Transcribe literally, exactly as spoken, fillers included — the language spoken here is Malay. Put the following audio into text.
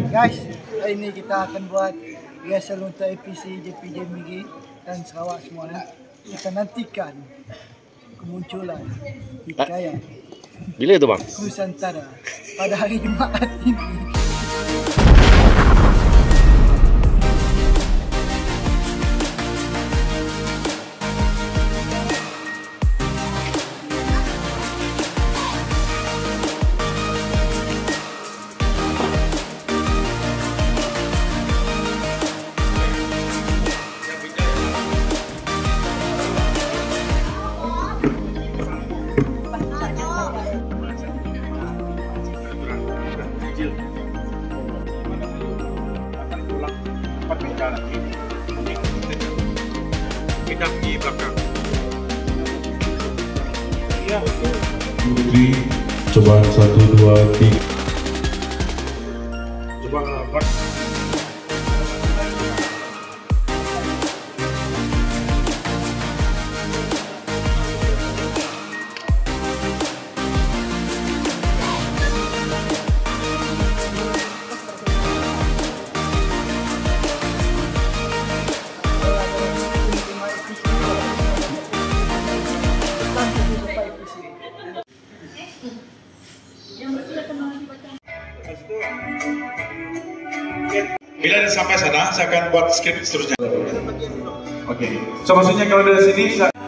Guys, hari ini kita akan buat rehearsal untuk A P C, J P J M I G dan Sarawak semua. Kita nantikan kemunculan Hikayat Bila itu bang? Nusantara pada hari Jumaat ini. Kita di belakang. Ya. Putri, cobaan satu dua tiga. Coba buat. Bila sampai sana, saya akan buat skrip seterusnya. Oke, okay. So maksudnya kalau dari sini